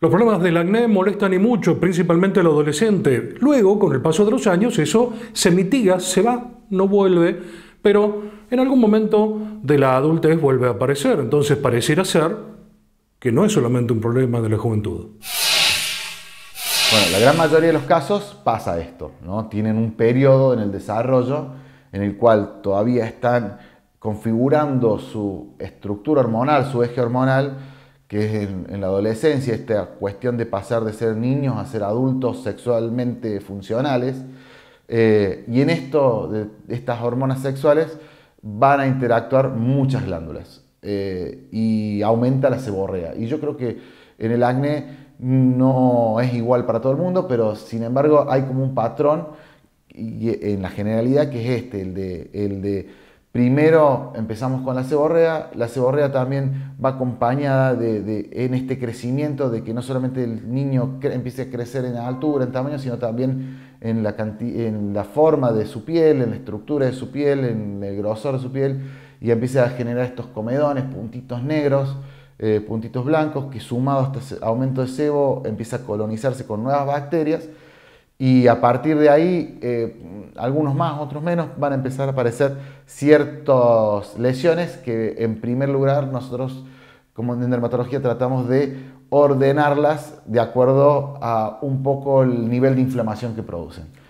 Los problemas del acné molestan y mucho, principalmente al adolescente. Luego, con el paso de los años, eso se mitiga, se va, no vuelve, pero en algún momento de la adultez vuelve a aparecer. Entonces pareciera ser que no es solamente un problema de la juventud. Bueno, la gran mayoría de los casos pasa esto, ¿no? Tienen un periodo en el desarrollo en el cual todavía están configurando su estructura hormonal, su eje hormonal, que es en la adolescencia, esta cuestión de pasar de ser niños a ser adultos sexualmente funcionales. Y en esto, de estas hormonas sexuales, van a interactuar muchas glándulas y aumenta la seborrea. Y yo creo que en el acné no es igual para todo el mundo, pero sin embargo hay como un patrón en la generalidad que es este, el de primero empezamos con la seborrea también va acompañada en este crecimiento de que no solamente el niño empiece a crecer en altura, en tamaño, sino también en la forma de su piel, en la estructura de su piel, en el grosor de su piel, y empieza a generar estos comedones, puntitos negros, puntitos blancos, que sumado a este aumento de sebo empieza a colonizarse con nuevas bacterias, y a partir de ahí, algunos más, otros menos, van a empezar a aparecer ciertas lesiones que en primer lugar nosotros como en dermatología tratamos de ordenarlas de acuerdo a un poco el nivel de inflamación que producen.